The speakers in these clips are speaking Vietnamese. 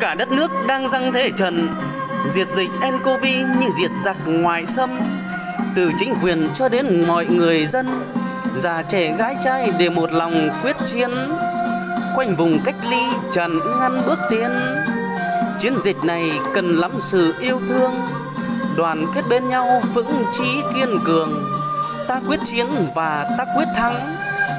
Cả đất nước đang giăng thế trận diệt dịch nCoV như diệt giặc ngoại xâm. Từ chính quyền cho đến mọi người dân, già trẻ gái trai đều một lòng quyết chiến, khoanh vùng cách ly chặn ngăn bước tiến. Chiến dịch này cần lắm sự yêu thương, đoàn kết bên nhau vững chí kiên cường. Ta quyết chiến và ta quyết thắng.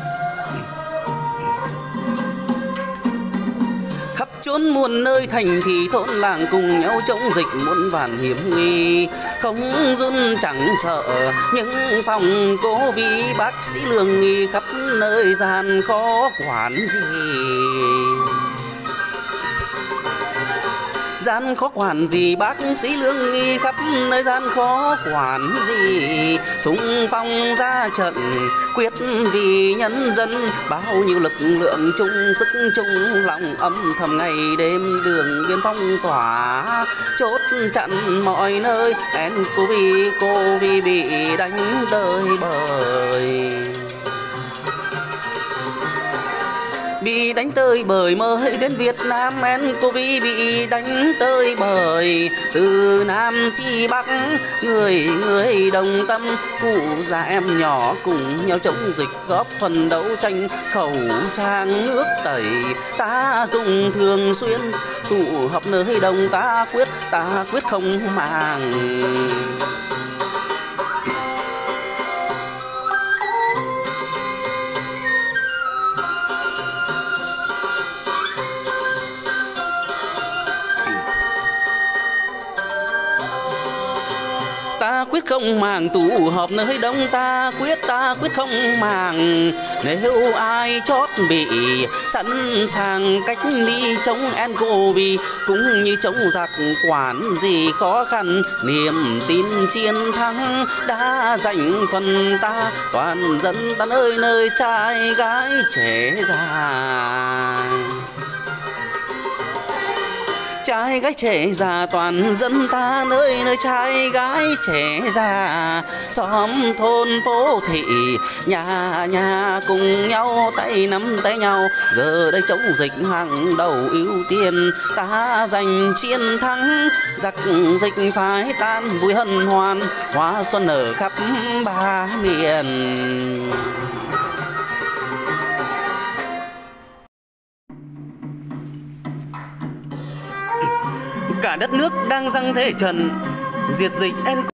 Khắp chốn muôn nơi thành thị thôn làng cùng nhau chống dịch muôn vàn hiểm nguy, không run chẳng sợ những phòng Covid. Bác sĩ lương nghi khắp nơi gian khó quản gì, gian khó quản gì. Bác sĩ lương nghi khắp nơi gian khó quản gì. Xung phong ra trận quyết vì nhân dân, bao nhiêu lực lượng chung sức chung lòng, âm thầm ngày đêm đường biên phong tỏa chốt chặn mọi nơi. nCoV Covid bị đánh tơi bời, bị đánh tơi bời mới đến Việt Nam. nCoV bị đánh tơi bời từ Nam chi Bắc, người người đồng tâm, cụ già em nhỏ cùng nhau chống dịch, góp phần đấu tranh khẩu trang nước tẩy. Ta dùng thường xuyên tụ họp nơi đông, ta quyết không màng. Ta quyết không màng tụ họp nơi đông, ta quyết không màng. Nếu ai chót bị sẵn sàng cách ly chống nCoV, cũng như chống giặc quản gì khó khăn. Niềm tin chiến thắng đã dành phần ta, toàn dân ta nơi nơi trai gái trẻ già. Trai gái trẻ già toàn dân ta nơi nơi trai gái trẻ già. Xóm thôn phố thị nhà nhà cùng nhau tay nắm tay nhau, giờ đây chống dịch hàng đầu ưu tiên. Ta giành chiến thắng giặc dịch phải tan, vui hân hoan hoa xuân ở khắp ba miền. Cả đất nước đang giăng thế trận diệt dịch nCoV